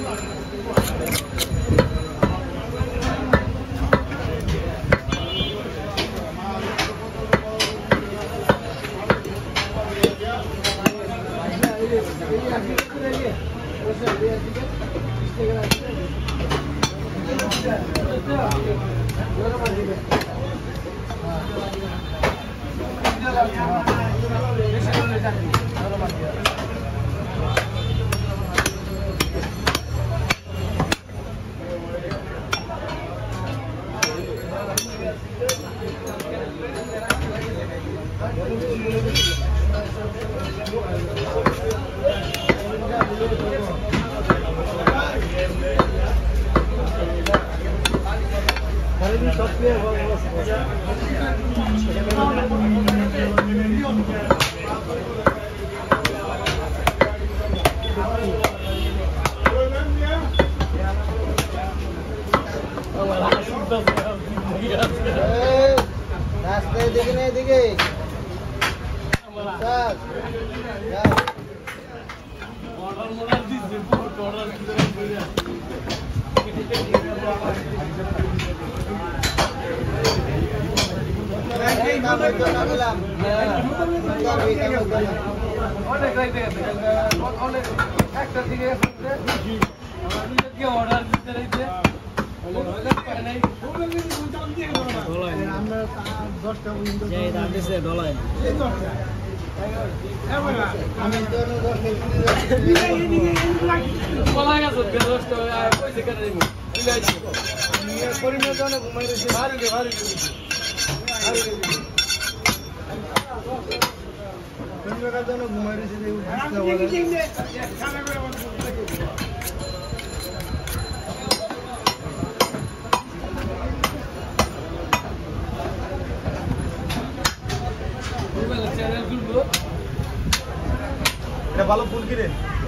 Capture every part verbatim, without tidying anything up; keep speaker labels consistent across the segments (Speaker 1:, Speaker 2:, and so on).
Speaker 1: ভালো ফুল কিনে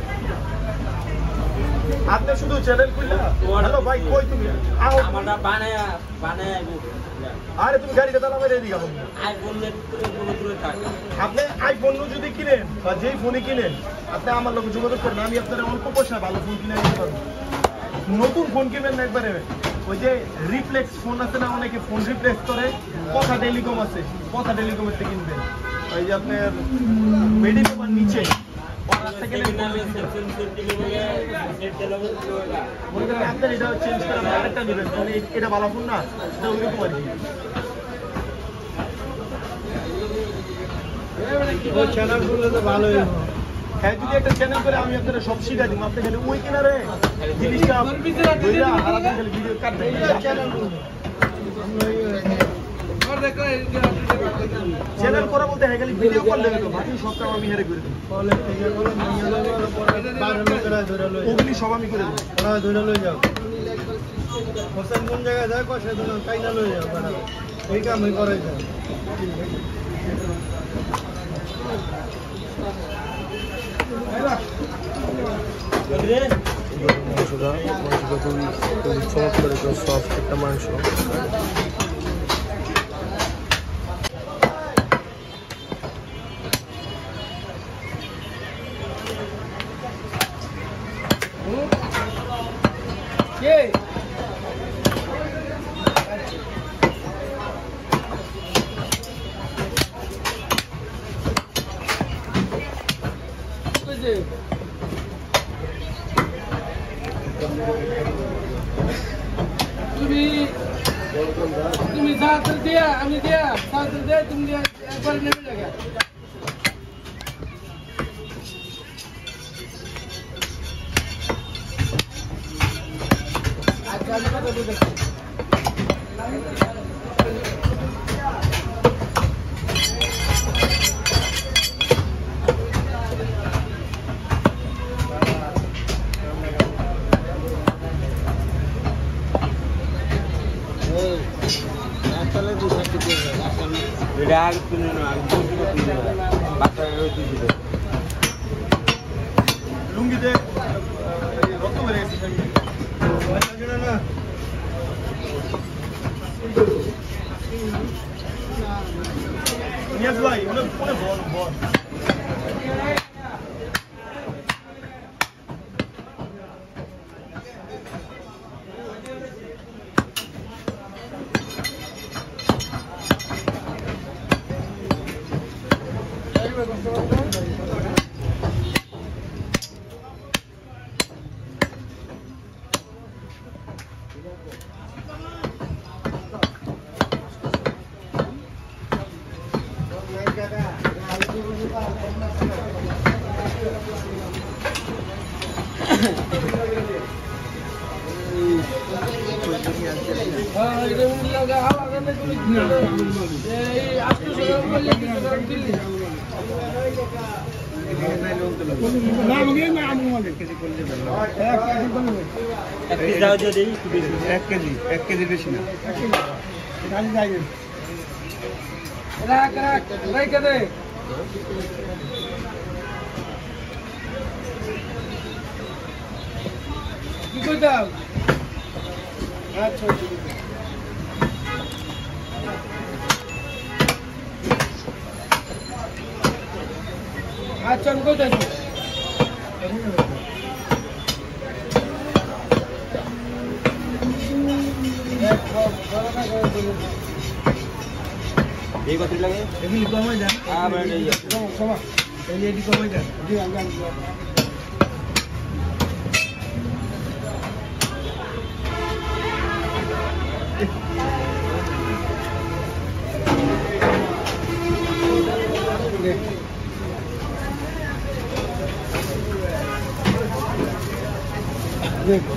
Speaker 1: আপনি শুধু চ্যানেল খুললা হ্যালো ভাই কই তুমি
Speaker 2: আমারটা বানায়া বানায়া
Speaker 1: আরে তুমি গাড়িটা চালাবে রেডি গাবো
Speaker 2: আইফোন এর কোনো দূরে থাক
Speaker 1: আপনি আইফোন যদি কিনেন বা যেই ফোনই কিনেন আপনি আমার লগে যোগাযোগ করেন আমি আপনার অল্প পয়সা ভালো ফোন কিনে দিতে পারবো নতুন ফোন কিনবেন না একবারে ওই যে রিফ্লেক্স ফোন আছে না অনেকে ফোন রিপ্লেস করে কথা টেলিকম আছে কথা টেলিকমের থেকে কিনবেন ওই যে আপনার মেডিকেল নিচে আপনার এটা চেঞ্জ করে আপনি আরেকটা নেবেন মানে এটা ভালো ফোন না এটা ওইরকম আর কি চ্যানেল খুললে তো ভালোই হ্যাঁ যদি একটা চ্যানেল করে আমি আপনারা সব শিখা দিব আপনি খালি ওই কিনারে জিনিসটা বইরা আলাদা খালি ভিডিও কাটবেন চ্যানেল চ্যানেল করা বলতে হ্যাঁ খালি ভিডিও করলে তো বাকি সবটা আমি হেরে করে দেব কলে থেকে বলো নিয়ে যাবো বাইরে লোকেরা ধরে লই ওগুলি সব আমি করে দেব ওরা ধরে লই যাও হোসেন কোন জায়গায় যায় কষে ধরে কাইনা লই যাও বড় এই কাম আমি করাই যাও মাংসটা মাংসটা খুবই খুবই চমৎকার একটা সফট একটা মাংস
Speaker 3: তুমি তুমি সাথে দিয়া আমি দিয়া সাথে দিয়া তুমি দিয়া একবার নেমে লাগা আচ্ছা আমি কত দূর দেখি
Speaker 1: লুঙ্গি দে রক্ত বেড়ে গেছে না নিয়াজ ভাই ওনে ফোনে বল বল
Speaker 3: হ্যাঁ এটা লাগা আলাদা না করে এই আটশো টাকা বললে কিছু টাকা দিলি না মগে না আমি মগে কেজি করলে ভালো এক কেজি করলে
Speaker 2: এক পিস দাও দিয়ে দেই একটু বেশি
Speaker 1: এক কেজি এক কেজি বেশি না
Speaker 3: গাড়ি যাইবে রাখ রাখ রাখ দে কি কইতাম আচ্ছা আচ্ছা আমি কইতাম
Speaker 2: এই কত লাগে
Speaker 1: এগুলি কমাই দেন
Speaker 2: হ্যাঁ ব্র্যান্ড এই
Speaker 3: সমা
Speaker 1: এই এডি কমাই দেন
Speaker 3: জি আমি আমি দেখ